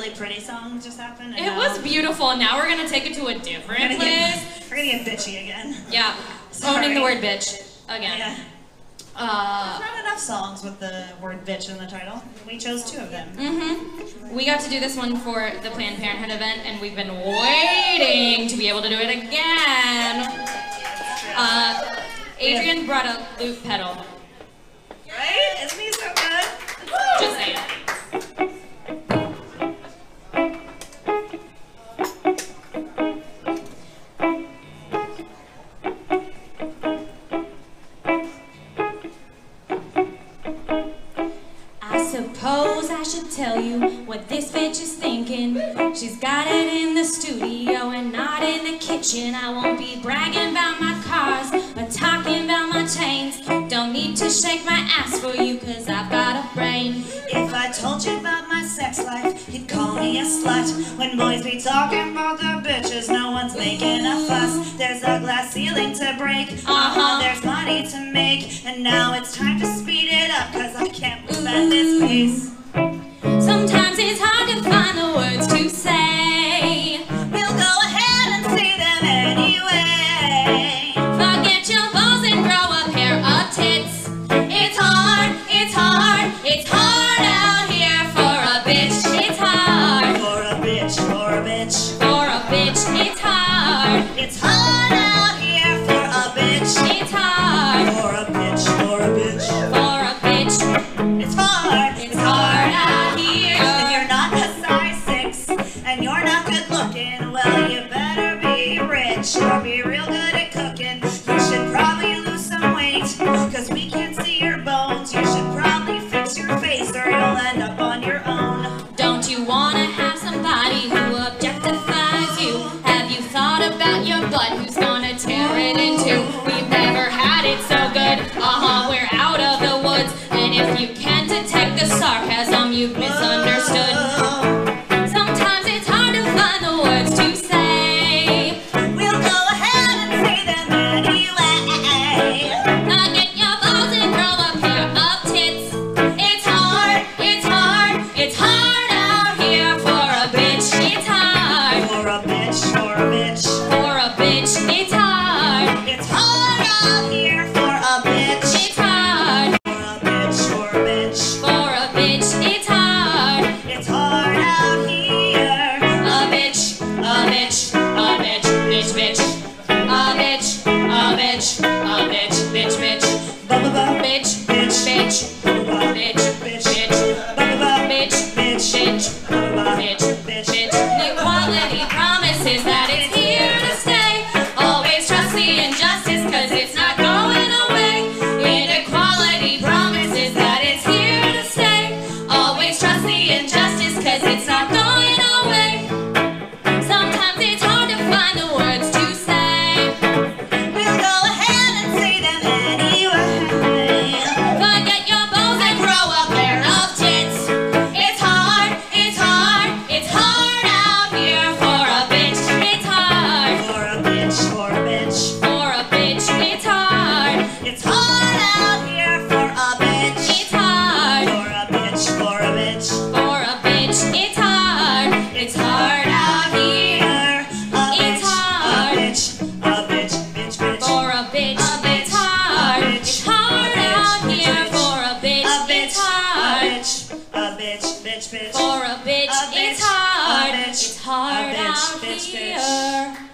really pretty song just happened. It was beautiful, and now we're gonna take it to a different place. We're gonna get bitchy again. Yeah, owning the word bitch again. Yeah. There's not enough songs with the word bitch in the title. We chose 2 of them. We got to do this one for the Planned Parenthood event, and we've been waiting to be able to do it again. Adrian brought a loop pedal. Right? Isn't he so good? Just saying. I suppose I should tell you what this bitch is thinking. She's got it in the studio and not in the kitchen. I won't be bragging about my cars or talking about my chains. Don't need to shake my ass for you, cause I've got a brain. If I told you about my sex life, you'd call me a slut. When boys be talking about their bitches, no one's making a fuss. There's a glass ceiling to break, there's money to make, and now it's time to speed it up, cause I can't move at this pace. Sometimes it's hard to find the words to say. We'll go ahead and say them anyway. Forget your balls and grow a pair of tits. It's hard, it's hard, it's hard out here for a bitch. It's hard. For a bitch, for a bitch. For a bitch, it's hard. It's hard out here for a bitch. It's hard. For a bitch, for a bitch. For a bitch, It's hard. it's hard out here. If you're not a size 6 and you're not good looking, well, you better be rich or be real good at cooking. You should probably lose some weight, cause we can't see your bones. You should probably fix your face or you'll end up on your own. Don't you wanna have somebody who objectifies you? Have you thought about your butt? Who's gonna tear it into? We've never had it so good. We're out of the woods. And if you can't detect the sarcasm, you've misunderstood. Sometimes it's hard to find the words to say. We'll go ahead and say them anyway. Now get your balls and grow a pair of tits. It's hard, it's hard, it's hard out here for a bitch. It's hard. For a bitch, for a bitch. For a bitch, it's hard. It's hard out here for a bitch. It's hard. For a bitch, for a bitch. For a bitch, it's hard. It's hard out here. A bitch, a bitch, a bitch, bitch, bitch. A bitch, a bitch, a bitch, bitch, bitch. Ba-ba-ba. Bitch, Bitch. bitch, Ba-ba-ba. bitch, Bitch. bitch, Ba-ba-ba. bitch, Bitch. bitch, Ba-ba-ba. bitch, Bitch. bitch. Equality promises that it's here to stay. Always trust the injustice, cause it's not going away. Inequality promises that it's here to stay. Always trust the injustice, cause it's not going away. Sometimes it's hard to find the words to say. We'll go ahead and say them anyway. Forget your bows and grow a pair of tits. It's hard, it's hard, it's hard out here for a bitch. It's hard. For a bitch, for a bitch. For a bitch, it's hard. It's hard out here for a bitch. It's hard. For a bitch, for a bitch. For a bitch, it's hard. It's hard out here. It's hard. A bitch, bitch, bitch. For a bitch, it's hard. It's hard out here for a bitch. It's hard. A bitch, bitch, bitch. For a bitch, it's hard. It's hard A bitch, out bitch, bitch. here.